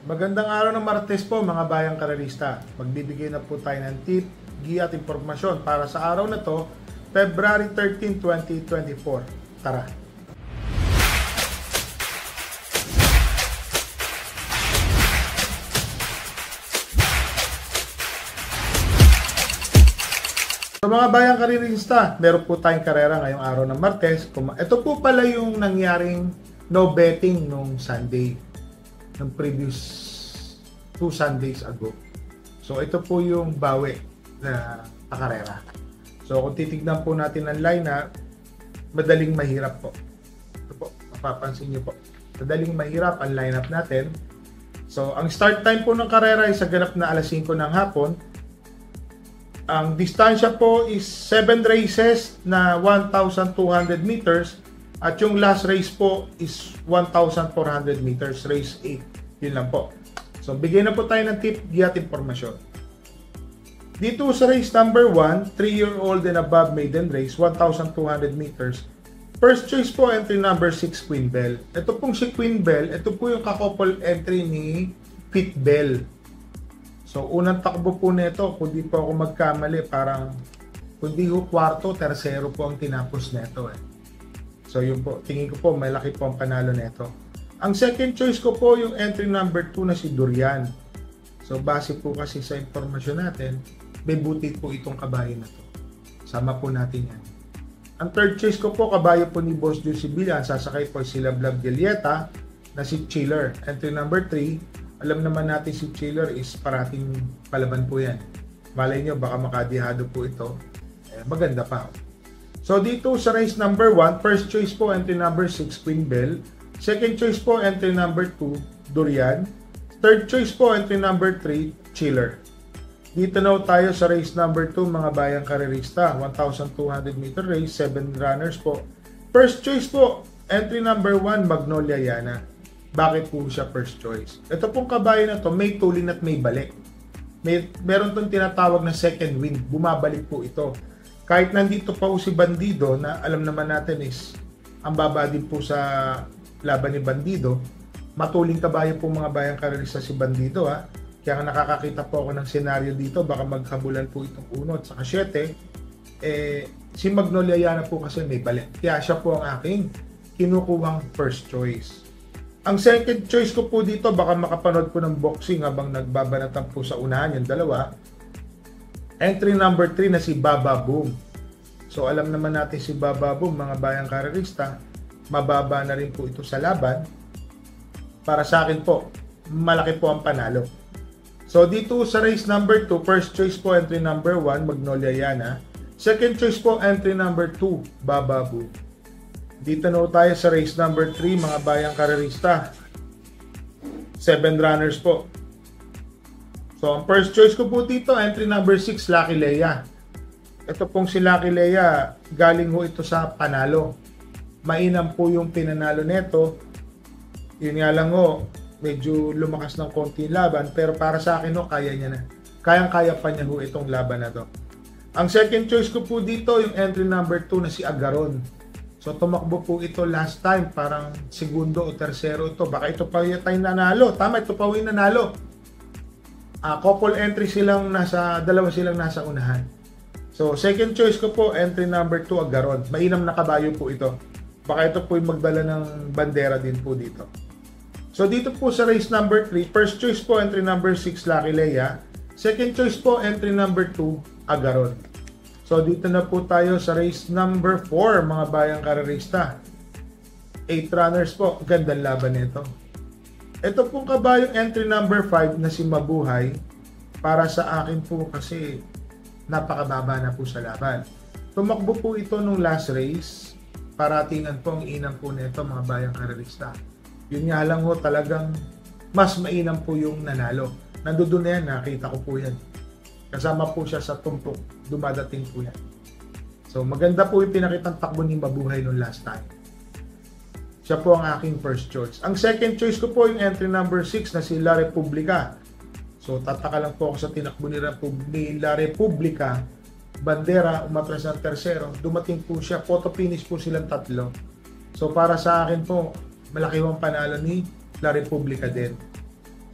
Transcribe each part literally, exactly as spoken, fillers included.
Magandang araw ng Martes po mga bayang karerista. Magbibigay na po tayo ng tip, giya at impormasyon para sa araw na to, February thirteenth, twenty twenty-four. Tara! So mga bayang karerista, meron po tayong karera ngayong araw ng Martes. Ito po pala yung nangyaring no betting nung Sunday, ng previous two Sundays ago. So ito po yung bawi na pakarera. So kung titignan po natin ang lineup, madaling mahirap po. Ito po, mapapansin nyo po. Madaling mahirap ang lineup natin. So ang start time po ng karera ay sa ganap na alas singko ng hapon. Ang distansya po is seven races na one thousand two hundred meters at yung last race po is one thousand four hundred meters, race eight. Yun lang po. So bigyan na po tayo ng tip, giya at impormasyon. Dito sa race number one, three year old and above maiden race, one thousand two hundred meters. First choice po, entry number six, Queen Bell. Ito pong si Queen Bell, ito po yung kakopol entry ni Fit Bell. So, unang takbo po nito, kung di po ako magkamali, parang kung di ho kwarto, tersero po ang tinapos nito eh. So, yun po, tingin ko po, malaki po ang panalo nito. Ang second choice ko po, yung entry number two na si Durian. So, base po kasi sa informasyon natin, may buti po itong kabayo na to. Sama po natin yan. Ang third choice ko po, kabayo po ni Boss Juicy Villan, sasakay po sila Vlog Julieta na si Chiller. Entry number three, alam naman natin si Chiller is parating palaban po yan. Malay nyo, baka makadihado po ito. Eh, maganda pa. So dito sa race number one, first choice po entry number six, Queen Bell. Second choice po entry number two, Durian. Third choice po entry number three, Chiller. Dito na tayo sa race number two, mga bayang karerista. one thousand two hundred meter race, seven runners po. First choice po, entry number one, Magnolia Yana. Bakit po siya first choice? Ito pong kabayo na to, may tulin at may balik. May, meron itong tinatawag na second wind. Bumabalik po ito. Kahit nandito pa po si Bandido, na alam naman natin is ang baba din po sa laban ni Bandido. Matuling kabayo po mga bayang karerista si Bandido. Ha? Kaya nakakakita po ako ng senaryo dito. Baka maghabulan po itong uno at saka siyete. Eh, si Magnolia Yana po kasi may balik. Kaya siya po ang aking kinukuhang first choice. Ang second choice ko po dito, baka makapanood po ng boxing habang nagbabanatan po sa unahan yung dalawa. Entry number three na si Baba Boom. So alam naman natin si Baba Boom, mga bayang karerista, mababa na rin po ito sa laban. Para sa akin po, malaki po ang panalo. So dito sa race number two, first choice po entry number one, Magnolia Yana. Second choice po entry number two, Baba Boom. Dito na tayo sa race number three, mga bayang karerista. seven runners po. So, ang first choice ko po dito, entry number six, Lucky Leia. Ito pong si Lucky Leia, galing ho ito sa panalo. Mainam po yung pinanalo neto. Yun nga lang ho, medyo lumakas ng konti laban, pero para sa akin ho, kaya niya na. Kayang-kaya pa niya ho itong laban na to. Ang second choice ko po dito, yung entry number two na si Agaron. So tumakbo po ito last time, parang segundo o tersero ito. Baka ito pa yung tayo nanalo. Tama, ito pa yung nanalo. Uh, couple entry silang nasa, dalawa silang nasa unahan. So second choice ko po, entry number two, Agaron. Mainam na kabayo po ito. Baka ito po yung magdala ng bandera din po dito. So dito po sa race number three, first choice po, entry number six, Lucky Leia. Second choice po, entry number two, Agaron. So dito na po tayo sa race number four, mga bayang karerista. eight runners po, gandang laban nito. Ito pong kabayong entry number five na si Mabuhay, para sa akin po kasi napakababa na po sa laban. Tumakbo po ito nung last race, paratingan po ang inam po nito, mga bayang karerista. Yun nga lang ho, talagang mas mainam po yung nanalo. Nandoon na yan, nakita ko po yan. Kasama po siya sa tumpok, dumadating po yan. So maganda po yung pinakitang takbo ni Mabuhay noong last time. Siya po ang aking first choice. Ang second choice ko po yung entry number six na si La Republica. So tataka lang po ako sa tinakbo ni, Repub- ni La Republica. Bandera, umatras ng tersero. Dumating po siya, photo finish po silang tatlo. So para sa akin po, malaki ang panalo ni La Republica din.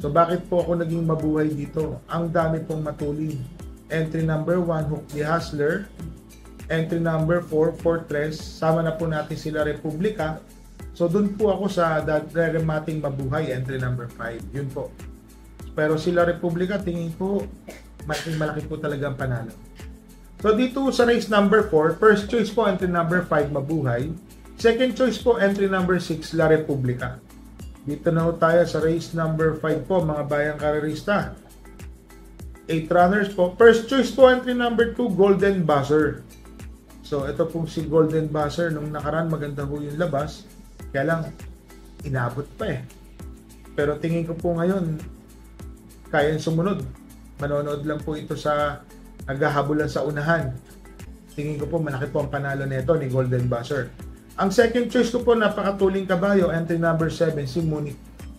So bakit po ako naging mabuhay dito? Ang dami pong matulin. Entry number one, Hookly Hustler. Entry number four, Fortress. Sama na po natin sila Republika. So doon po ako sa Reremating Mabuhay, entry number five. Yun po. Pero sila Republika, tingin ko malaking malaki po talaga ang panalo. So dito sa race number four, first choice po entry number five, Mabuhay. Second choice po entry number six, La Republika. Dito na ho tayo sa race number five po, mga bayang karerista. eight runners po. First choice po entry number two, Golden Buzzer. So ito pong si Golden Buzzer, nung nakaraan maganda ho yung labas. Kaya lang, inabot pa eh. Pero tingin ko po ngayon, kaya sumunod. Manonood lang po ito sa naghahabulan sa unahan. Tingin ko po malaki po ang panalo nito ni Golden Buzzer. Ang second choice ko po, napakatuling kabayo, entry number seven, si Munich.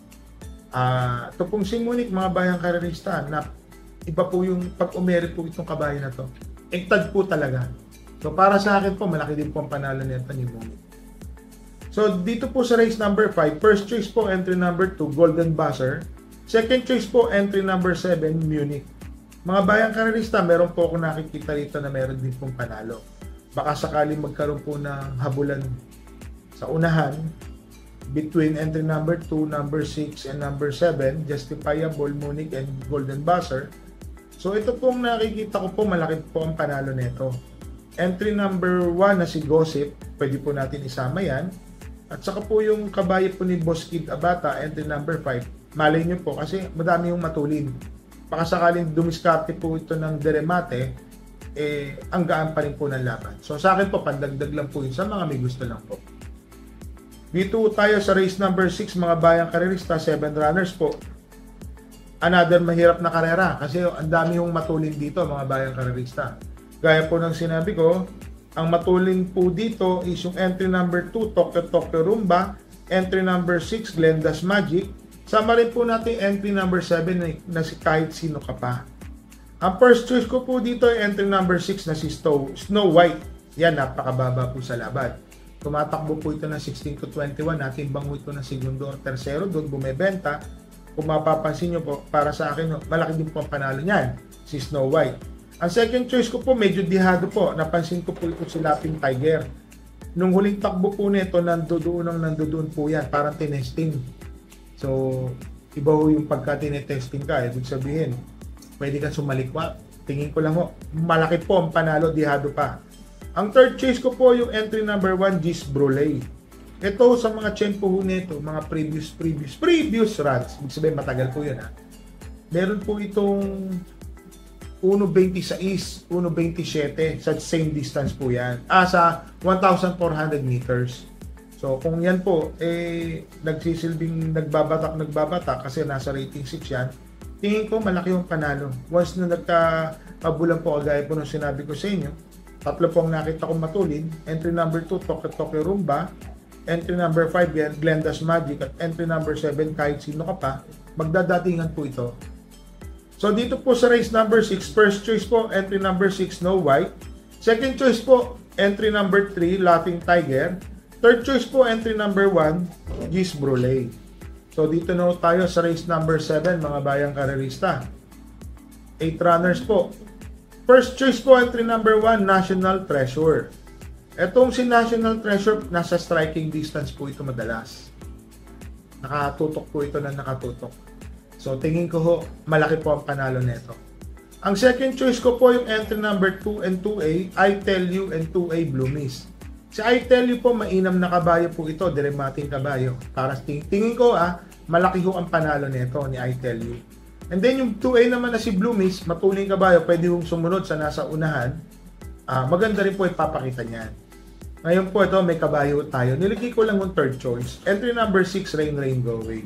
Uh, ito pong si Munich, mga bayang karerista, na iba po yung pag-umeri po itong kabayo na to. Ektad po talaga. So para sa akin po, malaki din po ang panalo nito ni Munich. So dito po sa race number five, first choice po entry number two, Golden Buzzer. Second choice po entry number seven, Munich. Mga bayang karerista, meron po ako nakikita dito na meron din pong panalo. Baka sakaling magkaroon po ng habulan sa unahan between entry number two, number six, and number seven, Justifiable, Munich, and Golden Buzzer. So ito pong nakikita ko po, malaki po ang panalo nito. Entry number one na si Gossip, pwede po natin isama yan. At saka po yung kabayo po ni Boss Kid Abata, entry number five. Malay nyo po kasi madami yung matulin. Baka sakaling dumiskarte po ito ng deremate, eh, ang gaan pa rin po ng laban. So sa akin po, pandagdag lang po yun sa mga may gusto lang po. Dito tayo sa race number six, mga bayang karerista, seven runners po. Another mahirap na karera kasi ang dami yung matulin dito, mga bayang karerista. Gaya po ng sinabi ko, ang matulin po dito is yung entry number two, Tokyo Tokyo Rumba, entry number six, Glenda's Magic. Sama rin po natin entry number seven na si Kahit Sino Ka Pa. Ang first choice ko po dito ay entry number six na si Snow White. Yan, napakababa po sa laban. Tumatakbo po ito ng sixteen to twenty-one. Natin bango ito ng segundo o tersero. Doon bumebenta. Kung mapapansin nyo po, para sa akin, malaki din po ang panalo niyan, si Snow White. Ang second choice ko po, medyo dihado po. Napansin ko po ito si Laughing Tiger. Nung huling takbo po nito, nandoon ang nandoon po yan. Parang tinesting. So, iba ho yung pagka tinetesting ka. Ibig sabihin, pwede kang sumalikwa. Tingin ko lang ho, malaki po ang panalo, dihado pa. Ang third choice ko po yung entry number one, Gis Bruley. Ito sa mga tiyempo ho nito, mga previous, previous, previous runs. Ibig sabihin, matagal po yun ha. Meron po itong one twenty-six, one twenty-seven sa same distance po yan. Ah, sa one thousand four hundred meters. So, kung yan po, eh, nagsisilbing nagbabatak, nagbabatak kasi nasa rating six yan, tingin ko malaki yung panalo. Once na nagkapabulan po, kagaya po nung sinabi ko sa inyo, tatlo po ang nakita kong matulin. Entry number two, Tokyo Tokyo Rumba. Entry number five, Glenda's Magic. At entry number seven, Kahit Sino Ka Pa. Magdadatingan po ito. So, dito po sa race number six, first choice po, entry number six, Snow White. Second choice po, entry number three, Laughing Tiger. Third choice po, entry number one, Gis Bruley. So, dito na tayo sa race number seven, mga bayang karerista. eight runners po. First choice po, entry number one, National Treasure. Etong si National Treasure, nasa striking distance po ito madalas. Nakatutok po ito na nakatutok. So, tingin ko ho, malaki po ang panalo nito. Ang second choice ko po yung entry number two and two A, I Tell You and two A Blue Mist. Si I Tell You po, mainam na kabayo po ito, deremating kabayo. Para ting tingin ko ah, malaki ho ang panalo nito ni I Tell You. And then yung two A naman na si Blue Mist, matuling kabayo, pwede hong sumunod sa nasa unahan. Ah, maganda rin po ipapakita niyan. Ngayon po ito, may kabayo tayo. Nilagay ko lang yung third choice. Entry number six, Rain Rain Go Away.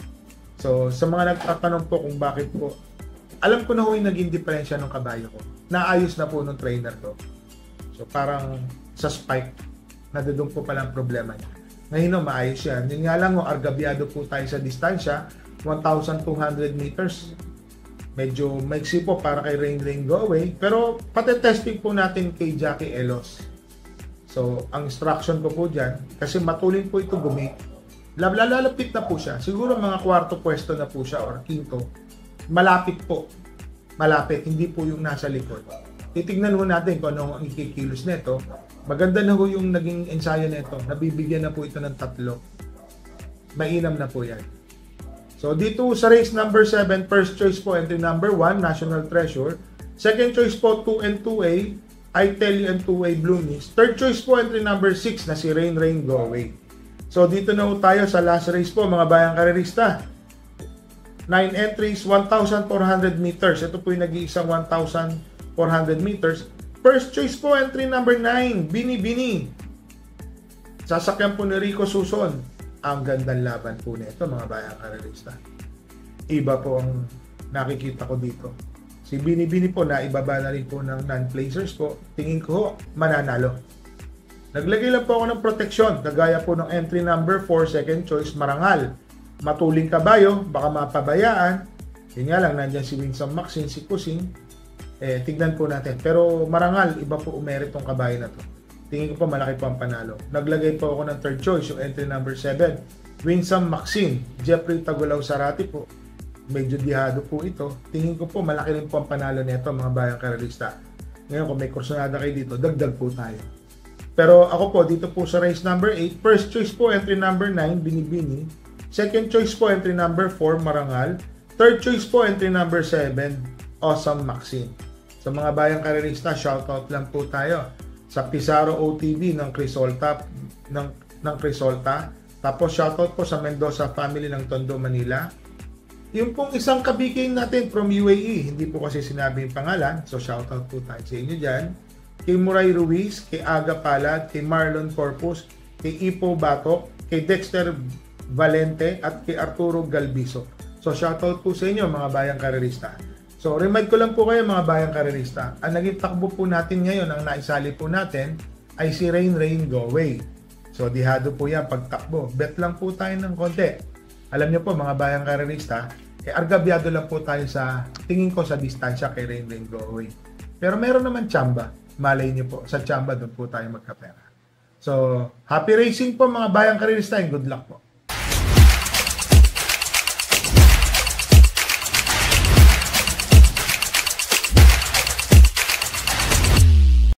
So, sa mga nagtatanong po kung bakit po, alam ko na ho yung naging diferensya ng kabayo ko. Naayos na po ng trainer ko. So, parang sa spike, nadudong po palang problema niya. Ngayon no, maayos yan. Yun nga lang, oh, argabyado po tayo sa distansya, one thousand two hundred meters. Medyo maiksi po para kay Rain Rain Go Away. Pero pati-testing po natin kay Jackie Elos. So, ang instruction ko po dyan, kasi matulin po ito gumit. Lal- Lalapit na po siya. Siguro mga kwarto pwesto na po siya or quinto. Malapit po. Malapit, hindi po yung nasa likod. Titignan ho natin kung ano ang ikikilos nito. Maganda na ho yung naging ensayo nito. Nabibigyan na po ito ng tatlo. Mainam na po yan. So dito sa race number seven, first choice po entry number one, National Treasure. Second choice po two and two A, I Tell You and two A Bloomies. Third choice po entry number six na si Rain Rain Go Away. So dito na po tayo sa last race po mga bayang karerista. nine entries, one thousand four hundred meters. Ito po yung nag-iisang one thousand four hundred meters. First choice po entry number nine, Bini Bini. Sasakyan po ni Rico Suson. Ang gandang laban po nito mga bayang karerista. Iba po ang nakikita ko dito. Si Bini Bini po na ibaba na rin po ng non-placers po. Tingin ko mananalo. Naglagay lang po ako ng proteksyon. Kagaya po ng entry number four, second choice, Marangal. Matuling kabayo, baka mapabayaan. Yun nga lang, nandyan si Winsome Maxine, si Kusing. Eh, tignan po natin. Pero Marangal, iba po umerit tong kabayo na to. Tingin ko po malaki po ang panalo. Naglagay po ako ng third choice, yung entry number seven. Winsome Maxine, Jeffrey Tagulaw Sarati po. Medyo dihado po ito. Tingin ko po malaki rin po ang panalo nito mga bayang karerista. Ngayon kung may kursunada kayo dito, dagdag po tayo. Pero ako po, dito po sa race number eight, first choice po entry number nine, Binibini. Second choice po entry number four, Marangal. Third choice po entry number seven, Awesome Maxine. Sa mga bayang karerista, shoutout lang po tayo sa Pizarro O T V ng Crisolta ng ng Crisolta. Tapos shoutout po sa Mendoza family ng Tondo, Manila. Yung pong isang kabiking natin from U A E, hindi po kasi sinabi yung pangalan, so shoutout po tayo sa inyo dyan. Kay Muray Ruiz, kay Aga Palad, kay Marlon Corpus, kay Ipo Batok, kay Dexter Valente, at kay Arturo Galbiso. So shoutout po sa inyo mga bayang karerista. So remind ko lang po kayo mga bayang karerista, ang naging takbo po natin ngayon, ang naisali po natin ay si Rain Rain Go Away. So dihado po yan pagtakbo. Bet lang po tayo ng konti. Alam niyo po mga bayang karerista, eh, argabyado lang po tayo sa tingin ko sa distansya kay Rain Rain Go Away. Pero meron naman tsamba. Malay niyo po, sa tsamba doon po tayo magkapera. So, happy racing po mga bayang karerista and good luck po.